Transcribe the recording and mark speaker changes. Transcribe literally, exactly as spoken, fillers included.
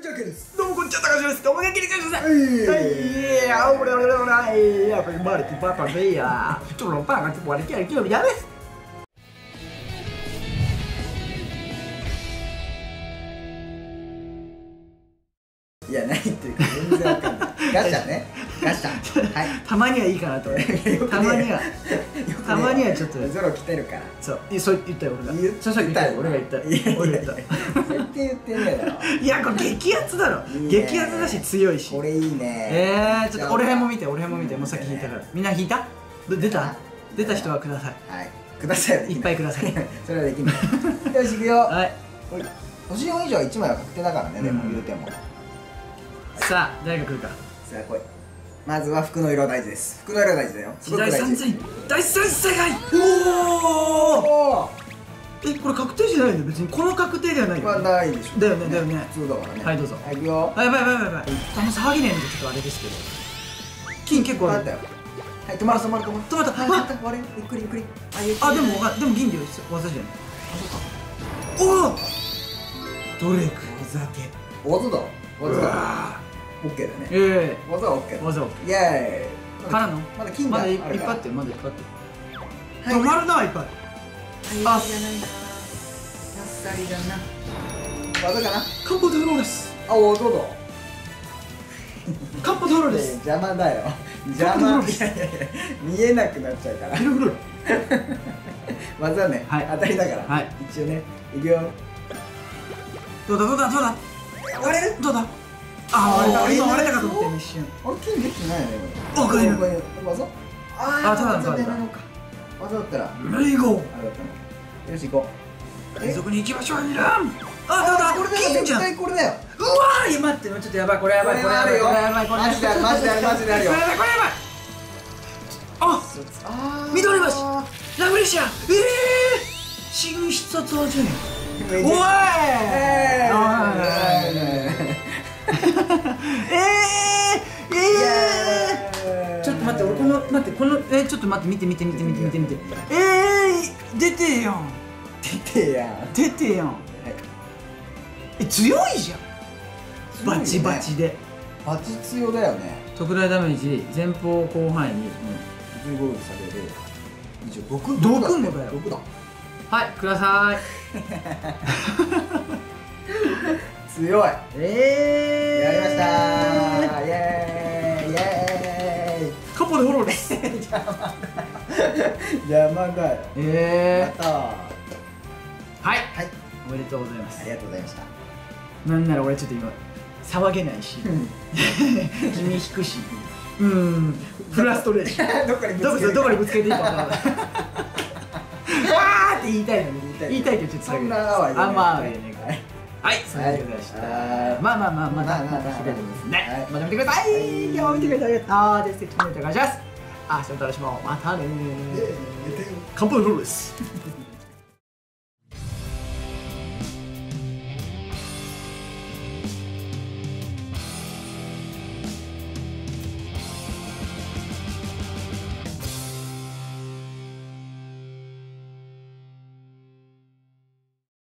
Speaker 1: 藤明です。
Speaker 2: どうもこんにちは、高橋です。どうも元気にしてください。
Speaker 1: はい
Speaker 2: はい、や、俺俺俺俺、や、これバレてバカでや。ちょっとバカちょっと割り切る気分やめ。
Speaker 1: いや、ないっていうか全然わかんない。ガシャね。ガシャ。はい。
Speaker 2: たまにはいいかなと。たまには。たまにはちょっと。
Speaker 1: ゾロ来てるから。
Speaker 2: そう、そう言ったよ俺が。そうさっき言ったよ俺が言った。俺が言った。
Speaker 1: 絶対言ってねえだろ。
Speaker 2: いや、これ激アツだろ。激アツだし強いし。
Speaker 1: これいいね。
Speaker 2: ええ、ちょっと俺辺も見て、俺辺も見て、もうさっき引いたから。みんな引いた？出た？出た人はください。
Speaker 1: はい。ください。
Speaker 2: いっぱいください。
Speaker 1: それはできない。よし、いくよ。
Speaker 2: はい。
Speaker 1: 星よん以上はいちまいは確定だからね、でも言うても。
Speaker 2: さあ、誰が来るか。
Speaker 1: さあ、来い。まずは服の色大事です。服の色大事だよ。
Speaker 2: 時代三千大三世界。
Speaker 1: おお。
Speaker 2: え、これ確定じゃないの別に。この確定ではないよ。
Speaker 1: まあないでしょ。
Speaker 2: だよね、だよね。
Speaker 1: 普通だからね。
Speaker 2: はい、どうぞ。
Speaker 1: はい、いくよ。
Speaker 2: あ、やばいやばいやばいやばい。あんま騒ぎねえんでちょっとあれですけど。金結構ある。
Speaker 1: はい、止まる止まる止まる。
Speaker 2: 止まった。
Speaker 1: はい、止まった。割れ。ゆっくりゆっくり。
Speaker 2: あ、でもわかでも銀で技じゃない。あ、そうか。おお。ドレイク。
Speaker 1: 技け。技だ。技だ。オッケーだね。
Speaker 2: ええ。
Speaker 1: 技はオッケー。
Speaker 2: 技を。
Speaker 1: イエーイ。
Speaker 2: からの。
Speaker 1: まだ金が
Speaker 2: まだいっぱいあって、まだいっぱいあって。止まるな、いっぱい。
Speaker 1: あ、じゃないな。あっさりだな。技かな。
Speaker 2: カンポドローレス。
Speaker 1: あ、お、どうぞ。
Speaker 2: カンポドローレス。
Speaker 1: 邪魔だよ。邪魔。見えなくなっちゃうから。
Speaker 2: ヒロフロ。
Speaker 1: 技ね。当たりだから。
Speaker 2: はい。
Speaker 1: 一応ね。いくよ。
Speaker 2: どうだどうだどうだ。
Speaker 1: 割れる。
Speaker 2: どうだ。あ、割れた。今割れたかと思って一瞬。
Speaker 1: あれ、金できてないよね。
Speaker 2: おかえり。
Speaker 1: 技。ああ、ただの技だ。技だったら。
Speaker 2: レイゴー。
Speaker 1: あれだったの。よし、行こう。
Speaker 2: 連続に行きましょう。ニラン。あ、どうだ。
Speaker 1: これだよ。絶対これだよ。
Speaker 2: うわー、待って、ちょっとやばい。これやばい。これやばい。これやばい。これ
Speaker 1: マジである。マジである。マジであるよ。
Speaker 2: これやばい。これやばい。あ、緑橋。ラブレシア。ええ。新必殺技じゃねえ。おい。ええええ。ちょっと待って、俺この待ってこのえちょっと待って見て見て見て見て見て見て。ええ、出てやん。
Speaker 1: 出てやん。
Speaker 2: 出てやん。え、強いじゃん。バチバチで。
Speaker 1: バチ強だよね。
Speaker 2: 特大ダメージ前方広範囲に
Speaker 1: じゅうごルされる。以上毒
Speaker 2: 毒もだよ。
Speaker 1: 毒だ。
Speaker 2: はい、ください。
Speaker 1: 強い。
Speaker 2: ええ、
Speaker 1: やりましたー。イエーイイエーイ。
Speaker 2: カポでフォローです。
Speaker 1: 邪魔だ。邪魔だよ。
Speaker 2: ええ。
Speaker 1: やったー。
Speaker 2: はい
Speaker 1: はい。
Speaker 2: おめでとうございます。
Speaker 1: ありがとうございました。
Speaker 2: なんなら俺ちょっと今騒げないし、君引くし、うん、フラストレーション。どこにどこどこにぶつけていいか分からない。あーって言いたいのに言いたいけどちょっと
Speaker 1: そんなは言えない。
Speaker 2: あ、まあ言えないから。はい、そういうことでした。まあまあまあまたまた開いてますね。また見てください。今日も見てくれてありがとう。で、素敵なお願いします。あ、それでは私もまたねー。乾杯フローです。